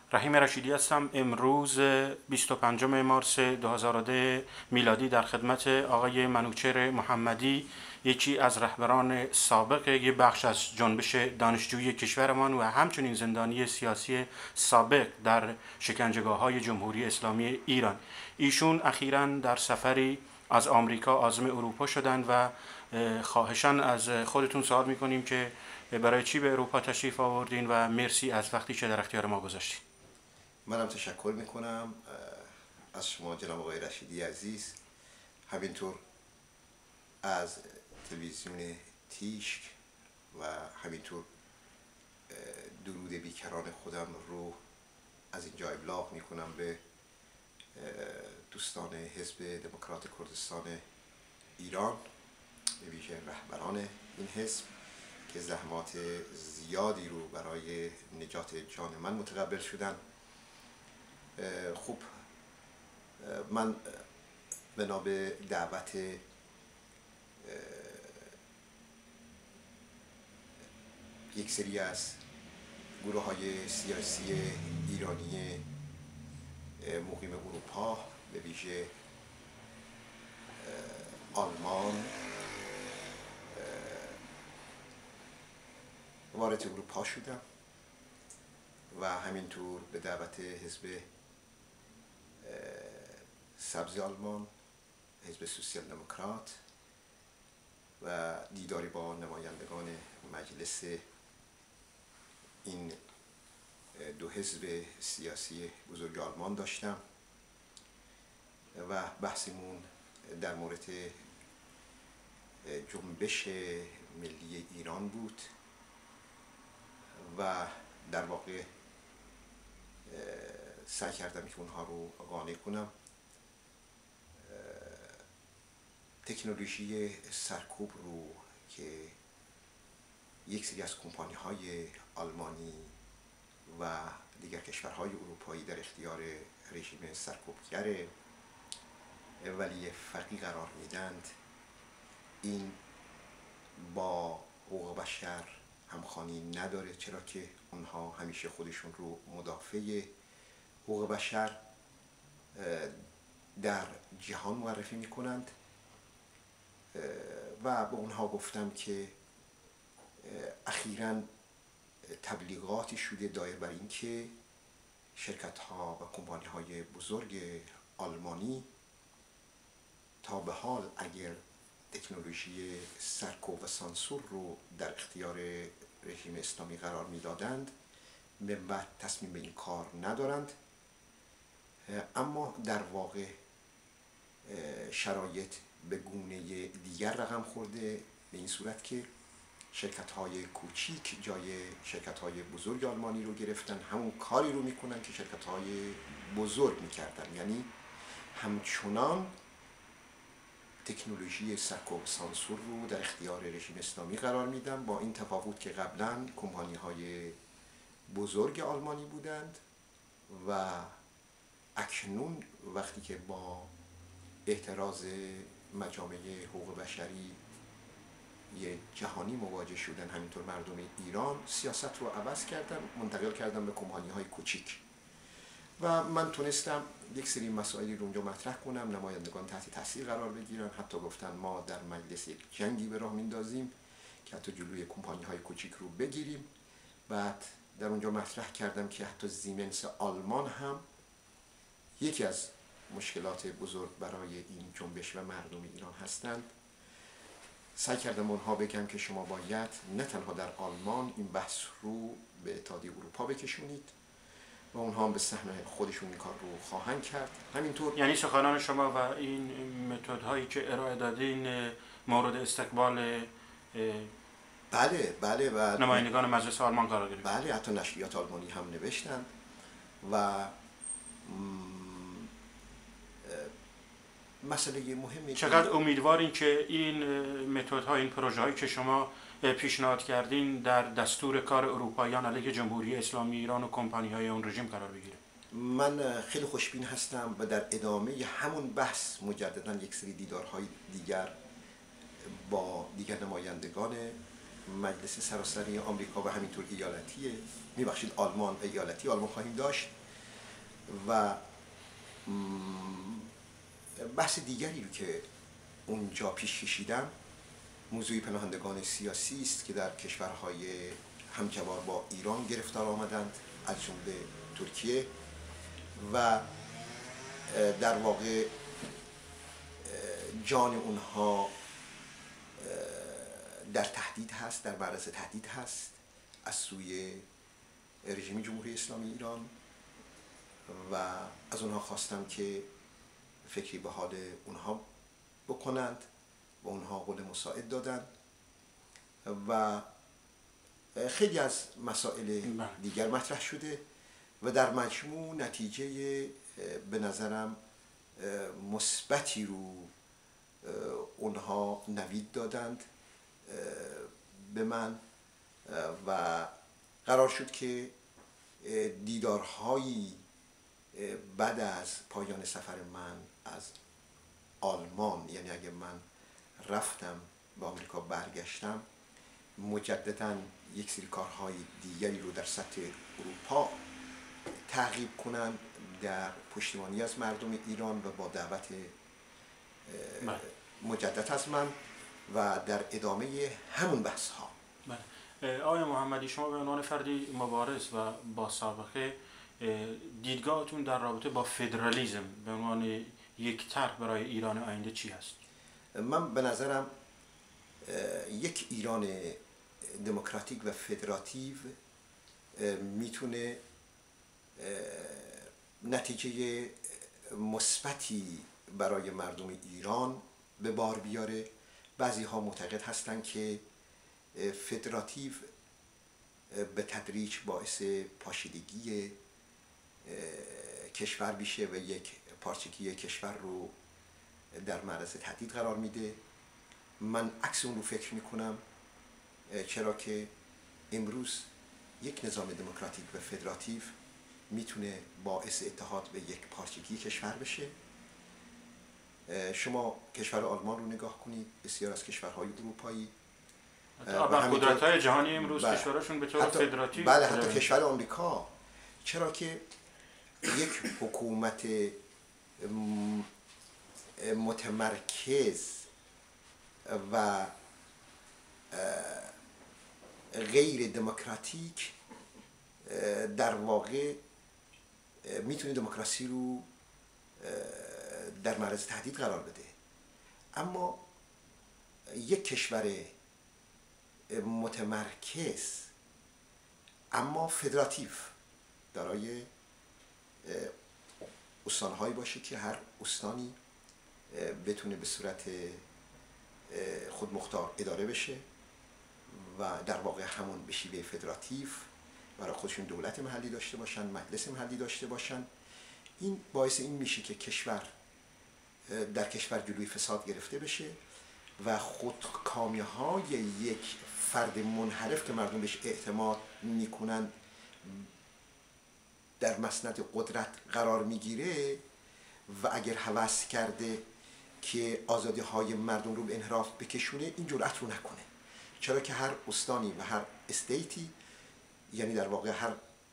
رحیم رشیدی هستم. امروز 25 مارس 2010 میلادی در خدمت آقای منوچهر محمدی، یکی از رهبران سابق یک بخش از جنبش دانشجویی کشورمان و همچنین زندانی سیاسی سابق در شکنجهگاه‌های جمهوری اسلامی ایران. ایشون اخیراً در سفری از آمریکا عازم اروپا شدند و خواهشاً از خودتون سوال می‌کنیم که برای چی به اروپا تشریف آوردین و مرسی از وقتی که در اختیار ما گذاشتین. منم تشکر میکنم از شما جناب آقای رشیدی عزیز، همینطور از تلویزیون تیشک و همینطور درود بیکران خودم رو از اینجا ابلاغ میکنم به دوستان حزب دموکرات کردستان ایران، به ویژه رهبران این حزب که زحمات زیادی رو برای نجات جان من متقبل شدن. خوب، من بنا به دعوت یک سری از گروه های سیاسی ایرانی مقیم اروپا، به ویژه آلمان، وارد اروپا شدم و همینطور به دعوت حزب سبز آلمان، حزب سوسیال دموکرات و دیداری با نمایندگان مجلس این دو حزب سیاسی بزرگ آلمان داشتم و بحثمون در مورد جنبش ملی ایران بود و در واقع سعی کردم که اونها رو قانع کنم تکنولوژی سرکوب رو که یک سری از کمپانی های آلمانی و دیگر کشورهای اروپایی در اختیار رژیم سرکوبگر ولی فقیه قرار میدند، این با حقوق بشر همخوانی نداره، چرا که اونها همیشه خودشون رو مدافع حقوق بشر در جهان معرفی میکنند و به اونها گفتم که اخیراً تبلیغاتی شده دایر بر این که شرکت ها و کمپانی های بزرگ آلمانی تا به حال اگر تکنولوژی سرکوب و سانسور رو در اختیار رژیم اسلامی قرار میدادند، من بعد تصمیم به این کار ندارند، اما در واقع شرایط به گونه دیگر رقم خورده، به این صورت که شرکت های کوچیک جای شرکت های بزرگ آلمانی رو گرفتن، همون کاری رو میکنن که شرکت های بزرگ میکردن، یعنی همچنان تکنولوژی سرکوب و سانسور رو در اختیار رژیم اسلامی قرار میدن، با این تفاوت که قبلا کمپانی های بزرگ آلمانی بودند و اکنون وقتی که با اعتراض مجامع حقوق بشری جهانی مواجه شدن، همینطور مردم ایران سیاست رو عوض کردن، منتقل کردن به کمپانی های کوچیک و من تونستم یک سری مسائلی رو اونجا مطرح کنم، نمایندگان تحت تاثیر قرار بگیرن، حتی گفتن ما در مجلس یک جنگی به راه میندازیم که حتی جلوی کمپانی های کوچیک رو بگیریم. بعد در اونجا مطرح کردم که حتی زیمنس آلمان هم یکی از مشکلات بزرگ برای این جنبش و مردم ایران هستند. سعی کردم اونها بگم که شما باید نه تنها در آلمان این بحث رو به اتحادیه اروپا بکشونید و اونها هم به سهم خودشون این کار رو خواهند کرد. همینطور یعنی سخنان شما و این متدهایی که ارائه دادین مورد استقبال بله و نمایندگان مجلس آلمان قرار گرفت. بله، حتی نشریات آلمانی هم نوشتن و مسئله مهمی چقدر امیدوارین که این متدها، این پروژه هایی که شما پیشنهاد کردین در دستور کار اروپاییان علیه جمهوری اسلامی ایران و کمپانی های اون رژیم قرار بگیره؟ من خیلی خوشبین هستم و در ادامه همون بحث مجددا یک سری دیدارهای دیگر با دیگر نمایندگان مجلس سراسری آمریکا و همینطور ایالتیه، میبخشید آلمان ایالتی آلمان خواهیم داشت. و بحث دیگری رو که اونجا پیش کشیدم موضوع پناهندگان سیاسی است که در کشورهای همجوار با ایران گرفتار آمدند، از جمله ترکیه، و در واقع جان اونها در تهدید هست، در معرض تهدید هست از سوی رژیم جمهوری اسلامی ایران، و از اونها خواستم که فکری به حال اونها بکنند و اونها قول مساعد دادند و خیلی از مسائل دیگر مطرح شده و در مجموع نتیجه به نظرم مثبتی رو اونها نوید دادند به من و قرار شد که دیدارهایی بعد از پایان سفر من از آلمان، یعنی اگه من رفتم به آمریکا برگشتم، مجددا یک سری کارهای دیگری رو در سطح اروپا تعقیب کنند در پشتیبانی از مردم ایران و با دعوت مجدد از من و در ادامه همون بحث ها. آقای محمدی، شما به عنوان فردی مبارز و با سابقه، دیدگاهتون در رابطه با فدرالیسم به عنوان یک طرح برای ایران آینده چی هست؟ من به نظرم یک ایران دموکراتیک و فدراتیو میتونه نتیجه مثبتی برای مردم ایران به بار بیاره. بعضی ها معتقد هستند که فدراتیو به تدریج باعث پاشیدگی کشور میشه و یک پارچگی کشور رو در معرض تهدید قرار میده. من عکس اون رو فکر میکنم، چرا که امروز یک نظام دموکراتیک و فدراتیو میتونه باعث اتحاد و یک پارچگی کشور بشه. شما کشور آلمان رو نگاه کنید، بسیار از کشورهای اروپایی قدرت‌های جهانی امروز کشورشون به طور فدراتیو، بله، حتی کشور آمریکا، چرا که یک حکومت متمرکز و غیر دموکراتیک در واقع میتونه دموکراسی رو در معرض تهدید قرار بده. اما یک کشور متمرکز اما فدراتیو دارای استانهایی باشه که هر استانی بتونه به صورت خودمختار اداره بشه و در واقع همون به شیوه فدراتیو برای خودشون دولت محلی داشته باشن، مجلس محلی داشته باشن. این باعث این میشه که در کشور جلوی فساد گرفته بشه و خودکامی‌های یک فرد منحرف که مردم بهش اعتماد میکنن در مسند قدرت قرار میگیره و اگر هوس کرده که آزادی های مردم رو به انحراف بکشونه، این جرأت رو نکنه، چرا که هر استانی و هر استیتی، یعنی در واقع هر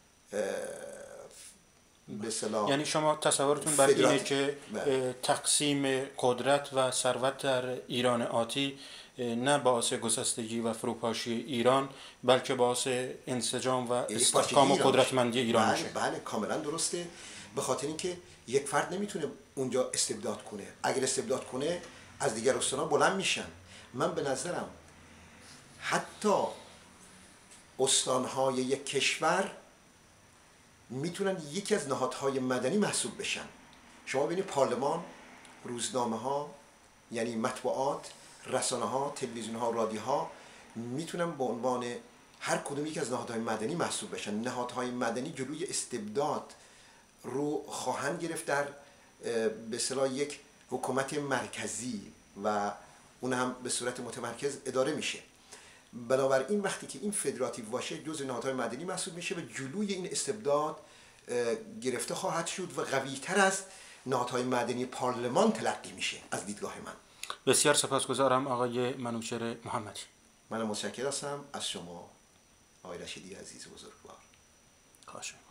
یعنی شما تصورتون بر اینه که تقسیم قدرت و ثروت در ایران آتی نه باعث گسستگی و فروپاشی ایران، بلکه باعث انسجام و استحکام و قدرتمندی ایران میشه؟ بله کاملا درسته، به خاطر اینکه یک فرد نمیتونه اونجا استبداد کنه. اگر استبداد کنه از دیگر استان‌ها بلند میشن. من به نظرم حتی استان‌های یک کشور میتونن یکی از نهادهای مدنی محسوب بشن. شما ببینید پارلمان، روزنامه ها، یعنی مطبوعات، رسانه ها، تلویزیون ها، رادیو ها میتونن به عنوان هر کدوم یک از نهادهای مدنی محسوب بشن. نهادهای مدنی جلوی استبداد رو خواهند گرفت در به اصطلاح یک حکومت مرکزی و اون هم به صورت متمرکز اداره میشه. بنابراین وقتی که این فدراتیو باشه جزء نهادهای مدنی محسوب میشه و جلوی این استبداد گرفته خواهد شد و قوی‌تر از نهادهای مدنی پارلمان تلقی میشه از دیدگاه من. بسیار سپاسگزارم آقای منوچهر محمدی. منم متشکر هستم از شما آقای رشیدی عزیز بزرگوار. خواهش